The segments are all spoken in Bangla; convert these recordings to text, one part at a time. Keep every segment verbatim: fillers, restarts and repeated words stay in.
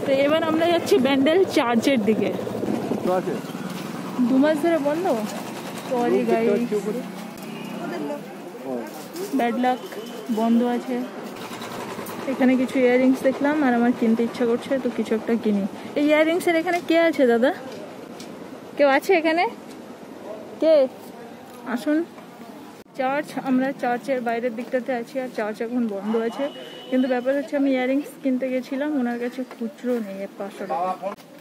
তো এবার আমরা যাচ্ছি ব্যান্ডেল চার্চের দিকে। দু মাস ধরে বন্ধ। সরি গাইস, ব্যাড লাক, বন্ধ আছে। এখানে কিছু ইয়াররিংস দেখলাম আর আমার কিনতে ইচ্ছা করছে, তো কিছু একটা কিনি। এই ইয়াররিংসের এখানে কে আছে দাদা? কেউ আছে এখানে? কে? আসুন। চার্চ, আমরা চার্চের বাইরের দিকটাতে আছি আর চার্চ এখন বন্ধ আছে। কিন্তু ব্যাপার হচ্ছে আমি ইয়াররিংস কিনতে গেছিলাম, ওনার কাছে খুচরো নেই পাঁচশো টাকা।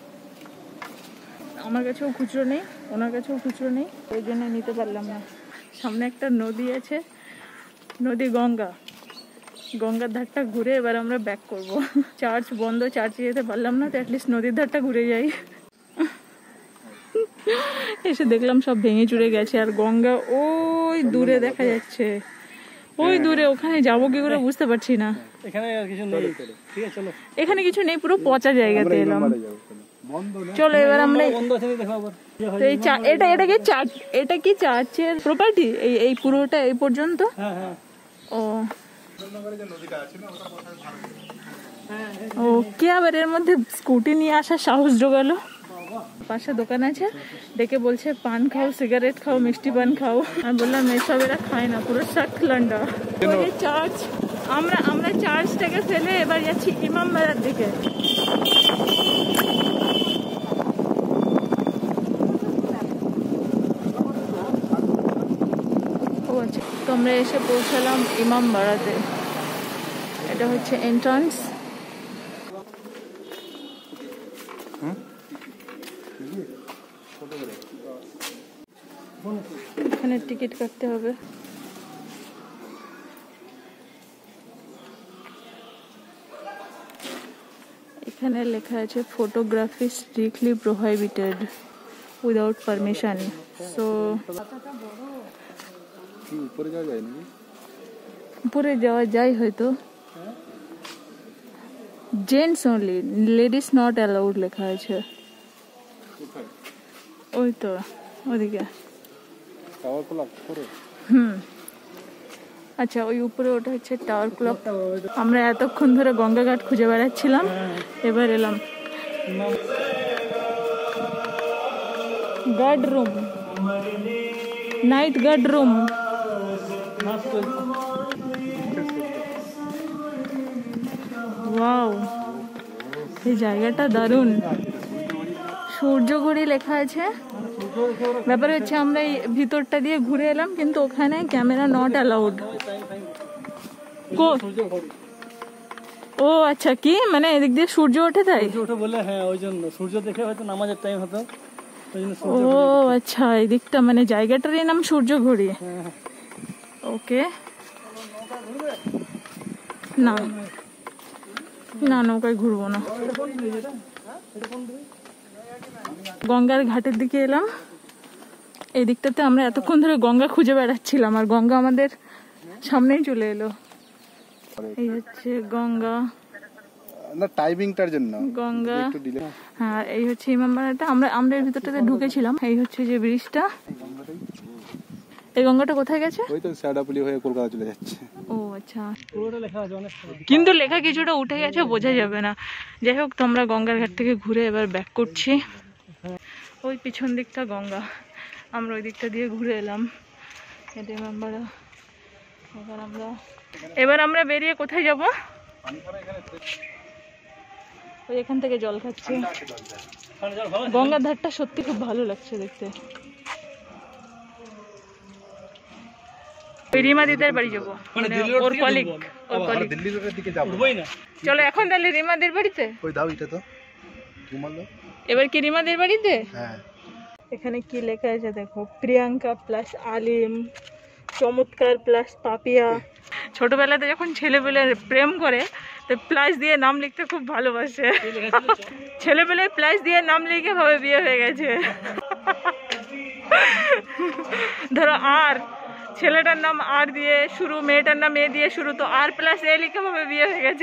আমার কাছেও খুচরো নেই, ওনার কাছেও খুচরো নেই, ওই জন্য নিতে পারলাম না। সামনে একটা নদী আছে, নদী গঙ্গা। গঙ্গার ধারটা ঘুরে এবার আমরা ব্যাক করব। চার্চ বন্ধ, চার্চে যেতে পারলাম না, তো অ্যাটলিস্ট নদীর ধারটা ঘুরে যাই। এসে দেখলাম সব ভেঙে চুরে গেছে আর গঙ্গা ওই দূরে দেখা যাচ্ছে, ওই দূরে। ওখানে যাবো কি করে বুঝতে পারছি না। এখানে কিছু নেই, পুরো পচা জায়গাতে এলাম। চলো এবার আমরা এটা এটা কি চার্চ, এটা কি চার্চের প্রপার্টি? এই এই পুরোটা এই পর্যন্ত? ও ও কে আবার এর মধ্যে স্কুটি নিয়ে আসার সাহস জোগালো? পাশে দোকান আছে, ডেকে বলছে পান খাও, সিগারেট খাও, মিষ্টি পান খাও। আমি বললাম এসব এরা খায় না, পুরো শাক লান্ডা। চার্চ, আমরা আমরা চার্চটাকে ফেলে এবার যাচ্ছি ইমামবাড়ার দিকে। ও আচ্ছা, তো আমরা এসে পৌঁছালাম ইমামবাড়াতে। এটা হচ্ছে এন্ট্রান্স। এখানে টিকিট কাটতে হবে। এখানে লেখা আছে photography strictly prohibited without permission. So উপরে যাওয়া যায় না? উপরে যাওয়া যায় হয়তো, gents only, ladies not allowed লেখা আছে। ওই তো ওদিকে। হুম, আচ্ছা ওই উপরে ওটা হচ্ছে টাওয়ার ক্লক। আমরা এতক্ষণ ধরে গঙ্গা ঘাট খুঁজে বেড়াচ্ছিলাম, এবার এলাম। Guard room, night guard room. Wow, এই জায়গাটা দারুণ। সূর্যঘড়ি লেখা আছে। ব্যাপার হচ্ছে আমরা এই ভিতরটা দিয়ে ঘুরে এলাম, কিন্তু ওখানে ক্যামেরা নট অ্যালাউড। ও আচ্ছা, কি মানে এদিক দিয়ে সূর্য ওঠে তাই? ওঠে বলে, হ্যাঁ ওই জন্য সূর্য দেখে হয়তো নামাজের টাইম হতো। ও আচ্ছা, এই দিকটা মানে জায়গাটারই নাম সূর্যঘড়ি। ওকে, না না নৌকায় ঘুরবো না। গঙ্গার ঘাটের দিকে এলাম। এই দিকটাতে আমরা এতক্ষণ ধরে গঙ্গা খুঁজে বেড়াচ্ছিলাম আর গঙ্গা আমাদের সামনেই চলে এলো। এই হচ্ছে গঙ্গা, না টাইমিংটার জন্য গঙ্গা। হ্যাঁ, এই হচ্ছে ইমামবাড়াটা। আমরা আমরা এর ভিতরটাতে ঢুকেছিলাম। এই হচ্ছে যে ব্রিজটা। এই গঙ্গাটা কোথায় গেছে? ওই তো শ্যাওড়াফুলি হয়ে কলকাতা চলে যাচ্ছে। ও আচ্ছা, কিন্তু লেখা কিছুটা উঠে গেছে, বোঝা যাবে না। যাই হোক, তোমরা গঙ্গার ঘাট থেকে ঘুরে এবার ব্যাক করছি। ওই পিছন দিকটা গঙ্গা, আমরা ওই দিকটা দিয়ে ঘুরে এলাম। এটা ইমামবাড়া। এবার আমরা এবার আমরা বেরিয়ে কোথায় যাব? ওই এখান থেকে জল খাচ্ছে। গঙ্গার ধারটা সত্যি খুব ভালো লাগছে দেখতে। রিমা দিদার বাড়ি যাবো, ওর কলিগ, ওর কলিগ। দিল্লির দিকে যাব। চলো এখন তাহলে রিমাদের বাড়িতে। ওই দাও এটা তো তোমার দাও। এবার কি রিমাদের বাড়িতে? হ্যাঁ। এখানে কি লেখা আছে দেখো, প্রিয়াঙ্কা প্লাস আলিম, চমৎকার প্লাস পাপিয়া। ছোটবেলাতে যখন ছেলেবেলে প্রেম করে তো প্লাস দিয়ে নাম লিখতে খুব ভালোবাসে। ছেলেবেলে প্লাস দিয়ে নাম লিখে ভাবে বিয়ে হয়ে গেছে। ধরো আর ছেলেটার নাম আর দিয়ে শুরু, মেয়েটার নাম এ দিয়ে শুরু, তো আর প্লাস এ লিখে ভাবে বিয়ে হয়ে গেছে।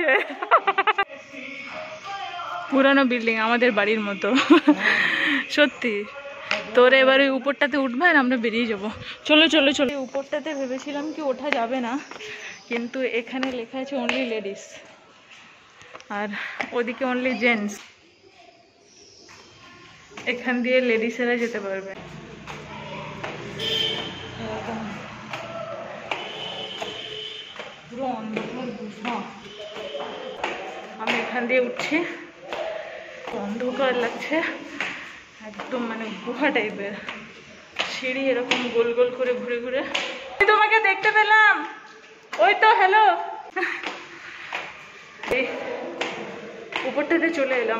পুরানো বিল্ডিং আমাদের বাড়ির মতো সত্যি। তোর এবার ওই উপরটাতে উঠবে আর আমরা বেরিয়ে যাবো। চলো চলো চলো। উপরটাতে ভেবেছিলাম কি ওঠা যাবে না, কিন্তু এখানে লেখা আছে অনলি লেডিস আর ওদিকে অনলি জেন্টস। এখান দিয়ে লেডিসেরা যেতে পারবে। পুরো অন্ধকার গুহা, আমি এখান দিয়ে উঠছি, অন্ধকার লাগছে একদম, মানে গুহা টাইপের সিঁড়ি এরকম গোল গোল করে ঘুরে ঘুরে। তোমাকে দেখতে পেলাম, ওই তো হ্যালো, এই উপরটাতে চলে এলাম।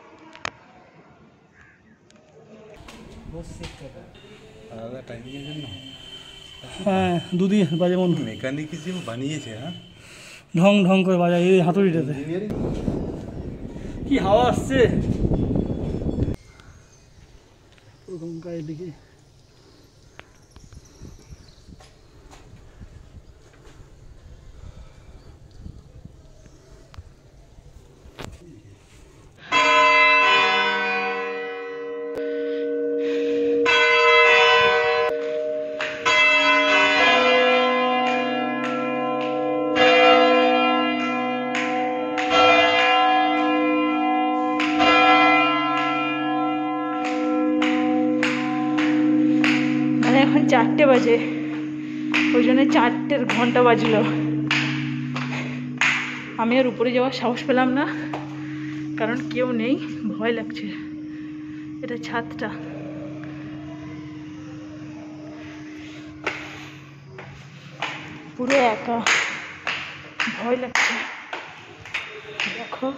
হ্যাঁ দুদিন বাজে মন মেকানিক হিসেবে বানিয়েছে। হ্যাঁ, ঢং ঢং করে বাজায় এই হাতুড়িটাতে। কি হাওয়া আসছে ওরকম গায়ের দিকে। এখন চারটে বাজে, ওই জন্য চারটের ঘন্টা বাজলো। আমি আর উপরে যাওয়ার সাহস পেলাম না, কারণ কেউ নেই, ভয় লাগছে। এটা ছাদটা, পুরো একা, ভয় লাগছে। দেখো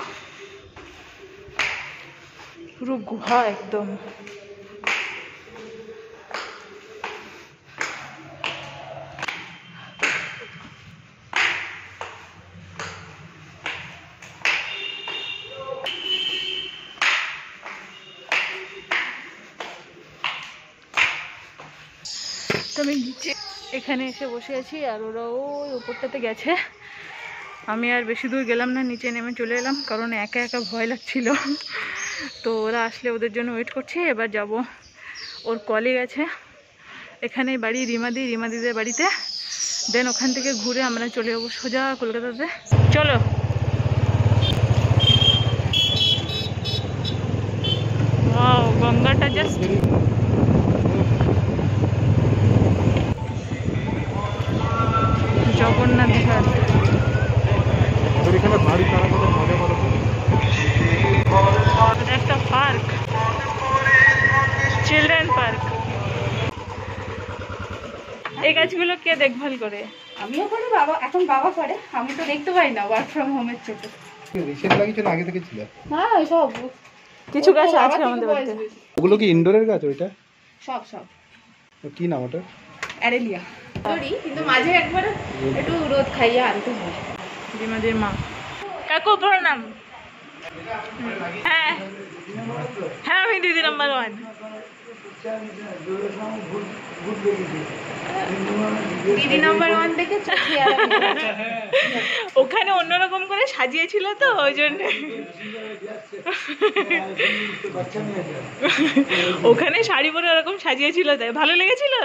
পুরো গুহা একদম। আমি নিচে এখানে এসে বসে আছি, আর ওরা ওই উপরটাতে গেছে। আমি আর বেশি দূর গেলাম না, নিচে নেমে চলে এলাম, কারণ একা একা ভয় লাগছিল। তো ওরা আসলে ওদের জন্য ওয়েট করছি। এবার যাব, ওর কলিগ আছে এখানেই বাড়ি, রিমাদি, রিমাদিদের বাড়িতে। দেন ওখান থেকে ঘুরে আমরা চলে যাবো সোজা কলকাতাতে। চলো। ওয়াও, গঙ্গাটা জাস্ট জগন্নাথ ঘাট। একটা পার্ক, চিলড্রেন পার্ক। এই গাছগুলো কে দেখভাল করে? আমিও করি, বাবা এখন বাবা করে, আমি তো দেখতে পাই না, ওয়ার্ক ফ্রম হোমের ছোট। রিসেন্ট লাগিয়েছিল, আগে থেকে ছিল? হ্যাঁ সব কিছু গাছ আছে আমাদের বাড়িতে। ওগুলো কি ইনডোরের গাছ? ওইটা সব সব কি নাম ওটা? অ্যারেলিয়া করি, কিন্তু মাঝে একবার একটু রোদ খাইয়ে আনতে হয়। রিমাদের মা। কাকু প্রণাম। হ্যাঁ হ্যাঁ, আমি Didi number one. Didi number one দেখে ওখানে অন্যরকম করে সাজিয়েছিল তো, ওই জন্য ওখানে শাড়ি পরে ওরকম সাজিয়েছিল, তাই ভালো লেগেছিল।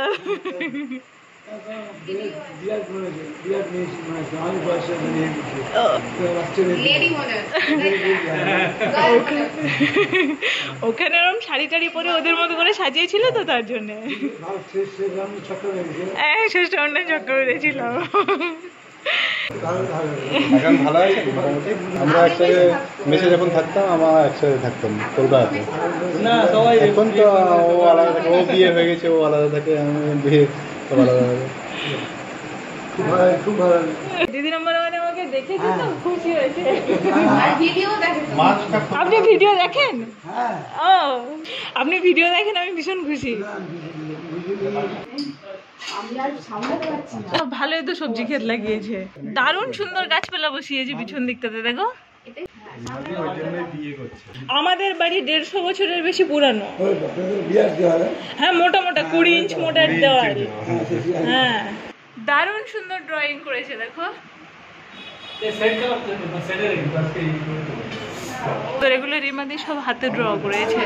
ওখানে ওরকম শাড়ি টাড়ি পরে ওদের মতো করে সাজিয়েছিল তো, তার জন্য শেষ রাউন্ডে চক্কর মেরেছিল। এখন ভালো আছে মোটামুটি। আমরা একসাথে মেসে যখন থাকতাম, আমরা একসাথে থাকতাম কলকাতাতে। না সবাই এখন তো ও আলাদা থাকে, ও বিয়ে হয়ে গেছে, ও আলাদা থাকে, আমি বিয়ে আলাদা থাকে। খুব ভালো, খুব ভালো। দিদি নম্বর মানে আমাকে দেখেছি তো খুশি হয়েছে। ভিডিও দেখেন? আপনি ভিডিও দেখেন? ও, আপনি ভিডিও দেখেন, আমি ভীষণ খুশি। ভালোই তো সবজি ক্ষেত লাগিয়েছে, দারুণ সুন্দর গাছপালা বসিয়েছে পিছন দিকটাতে। দেখো, আমাদের বাড়ি দেড়শো বছরের বেশি পুরানো। হ্যাঁ, মোটা মোটা কুড়ি ইঞ্চ মোটার দেওয়াল। হ্যাঁ, দারুণ সুন্দর ড্রয়িং করেছে। দেখো, এগুলো রিমাদি সব হাতে ড্র করেছে।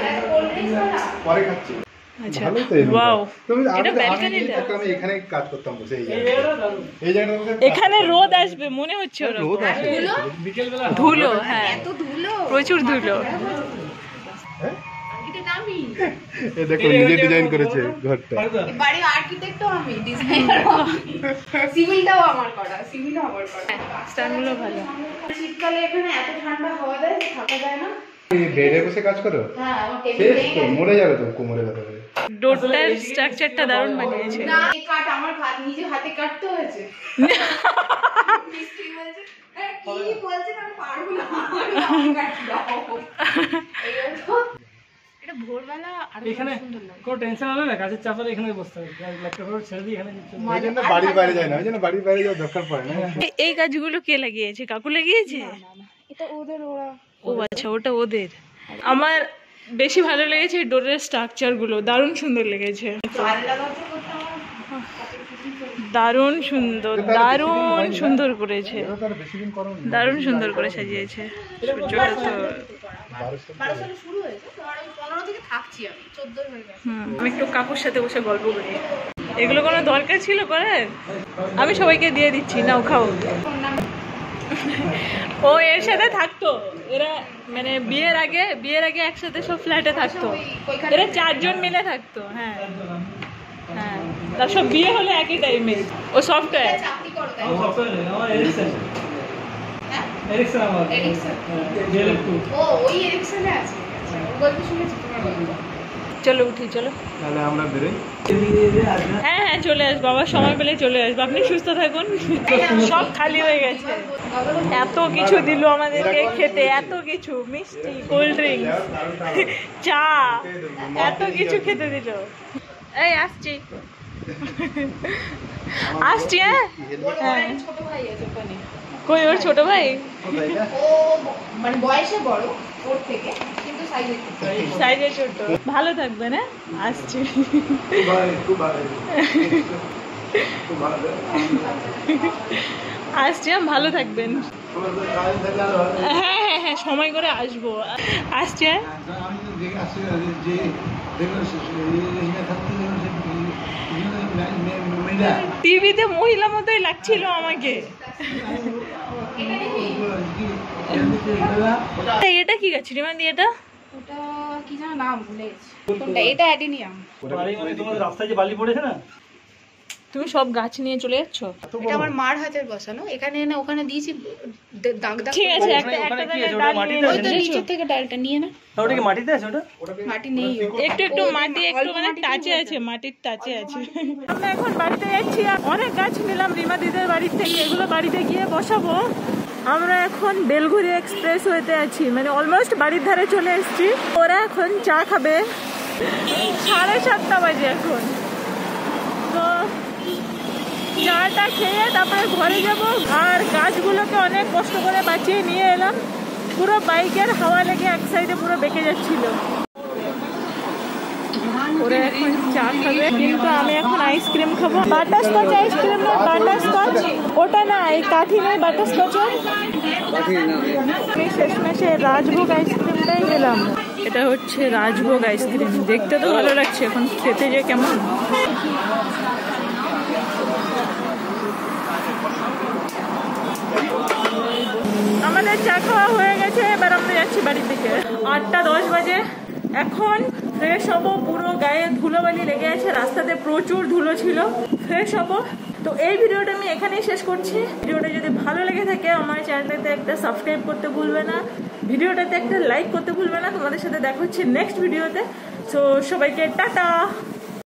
আচ্ছা, ওয়াও, এটা ব্যালকনিটা। আমি এখানে কাজ করতাম বসে, এই জায়গায়, এই জায়গাটা এখানে রোদ আসবে মনে হচ্ছে। ওরা রোদ আসে, ধুলো, হ্যাঁ এত ধুলো, প্রচুর ধুলো। হ্যাঁ, আমি এ দেখো নিজে ডিজাইন করেছে ঘরটা। এই বাড়ির আর্কিটেক্টও আমি, ডিজাইনারও আমি, সিভিলটাও আমার করা, সিভিলও আমার করা। স্ট্যান্ডগুলো ভালো। শীতকালে এখানে এত ঠান্ডা হাওয়া দেয় যে থাকা যায় না। এই বেডে বসে কাজ করো? হ্যাঁ, আমার শেষ টেবিলে তো, মরে যাবে তো কোমরে ব্যথা করে। ডোরটার স্ট্রাকচারটা দারুণ বানিয়েছে। না, এই কাট আমার হাত নিজে হাতে কাটতে হয়েছে। মিস্ত্রি বলছে, "এ, কি বলছেন, আমি পারবো না, আমি কাটতে দাও।" এই হলো। এটা ভোরবেলা আরো এখানে সুন্দর লাগে। কোনো টেনশন হবে না, কাজের চাপ হলে এখানে বসতে হবে, ল্যাপটপ ছেড়ে দিয়ে এখানে ওই জন্য বাড়ির বাইরে যায় না, ওই জন্য বাড়ির বাইরে যাওয়ার দরকার পড়ে না। এ- এই গাছগুলো কে লাগিয়েছে? কাকু লাগিয়েছে? এটা ওদের, ওরা ও আচ্ছা, ওটা ওদের। আমার বেশি ভালো লেগেছে ডোরের স্ট্রাকচার গুলো, দারুণ সুন্দর লেগেছে, আলাদা করতে করতে আমার দারুণ সুন্দর, দারুণ সুন্দর করেছে, এটা তো আর বেশি দিন করো না। দারুণ সুন্দর করে সাজিয়েছে। সূর্যটা তো বারোশো বারো সালে শুরু হয়েছে, তো আর আমি পনেরো থেকে থাকছি, আমি চোদ্দ হয়ে গেছে। হুম, আমি একটু কাকুর সাথে বসে গল্প করি। এগুলো কোনো দরকার ছিল করার? আমি সবাইকে দিয়ে দিচ্ছি, নাও খাও। ও এর সাথে থাকতো, এরা মানে বিয়ের আগে বিয়ের আগে একসাথে সব ফ্ল্যাটে থাকতো, এরা চারজন মিলে থাকতো। হ্যাঁ হ্যাঁ, তার সব বিয়ে হলো একই টাইমে। ও সফটওয়্যার। চাকরি করো তাই? আমার এরিকসন হ্যাঁ, এরিকসন আমার এরিকসন। জেলের টু ও, ওই এরিকসনে আছে। আচ্ছা, ওর গল্প শুনেছি তোমার গল্প। চলো উঠি, চলো। তাহলে আমরা বেরোই। হ্যাঁ হ্যাঁ, চলে আসবো, আবার সময় পেলে চলে আসবো। আপনি সুস্থ থাকুন। সব খালি হয়ে গেছে, এত কিছু দিল আমাদেরকে খেতে, এত কিছু মিষ্টি, কোল্ড ড্রিঙ্কস, চা, এত কিছু খেতে দিল। এই আসছি আসছি। হ্যাঁ ওর হ্যাঁ, একটা ছোট ভাই আছে ওখানে। কই ওর ছোট ভাই? ও মানে বয়সে বড় ওর থেকে, কিন্তু সাইজে ছোট। সাইজে ছোট। ভালো থাকবেন। হ্যাঁ, আসছি। খুব ভালো, খুব ভালো, খুব ভালো। আসছি, হ্যাঁ, ভালো থাকবেন। তোমাদের কাজ থাকলে আরো ভালো। হ্যাঁ হ্যাঁ হ্যাঁ, সময় করে আসবো। আসছি। হ্যাঁ, আমি তো দেখে আসছি যে দেখলাম এখানে থাকতে মেয়েরা টিভিতে মহিলা মতোই লাগছিল আমাকে। এই, এটা কি গাছ রিমান্দি? এটা ওটা কি যেন নাম ভুলে গেছি। কোনটা? এটা অ্যাডিনিয়াম। বাড়ি মানে তোমাদের রাস্তায় যে বালি পড়েছে না, তুমি সব গাছ নিয়ে চলে যাচ্ছ? এটা আমার মার হাতের বসানো, এখানে এনে ওখানে দিয়েছি দে- দাগ দাগ ঠিক করে। আছে, ওখানে- একটা ওখানে একটা কি আছে? ডাল ওটা মাটিতে নিয়ে ওই তো নিয়েছো? নিচের থেকে ডালটা নিয়ে না। তা ওটা কি মাটিতে আছে? ওটা মাটি নেই। একটু একটু ও, মাটি, অল্প একটু মানে মাটিতেই টাচে হয়েছে। আছে, মাটির টাচে আছে। আমরা এখন বাড়িতে যাচ্ছি, আর অনেক গাছ নিলাম রিমা দিদের বাড়ির থেকে, এগুলো বাড়িতে গিয়ে বসাবো। আমরা এখন বেলঘুরি এক্সপ্রেস ওয়েতে আছি, মানে অলমোস্ট বাড়ির ধারে চলে এসেছি। ওরা এখন চা খাবে, সাড়ে সাতটা বাজে এখন। তো চাটা খেয়ে তারপরে ঘরে যাব। আর গাছগুলোকে অনেক কষ্ট করে বাঁচিয়ে নিয়ে এলাম, পুরো বাইকের হাওয়া লেগে এক সাইডে পুরো বেঁকে যাচ্ছিল। ওরা এখন চা খাবে, কিন্তু আমি এখন আইসক্রিম খাবো। বাটারস্কচ আইসক্রিম না, বাটারস্কচ ওটা না, এই কাঠি নেই বাটারস্কচের। আমি শেষমেশে রাজভোগ আইসক্রিমটাই নিলাম। এটা হচ্ছে রাজভোগ আইসক্রিম, দেখতে তো ভালো লাগছে, এখন খেতে যে কেমন। আমাদের চা খাওয়া হয়ে গেছে, এবার আমরা যাচ্ছি বাড়ির দিকে। আটটা দশ বাজে এখন। ফ্রেশ হবো, পুরো গায়ে ধুলোবালি লেগে আছে, রাস্তাতে প্রচুর ধুলো ছিল। ফ্রেশ হবো। তো এই ভিডিওটা আমি এখানেই শেষ করছি। ভিডিওটা যদি ভালো লেগে থাকে আমার চ্যানেলটাতে একটা সাবস্ক্রাইব করতে ভুলবে না, ভিডিওটাতে একটা লাইক করতে ভুলবে না। তোমাদের সাথে দেখা হচ্ছে নেক্সট ভিডিওতে। সো সবাইকে টাটা।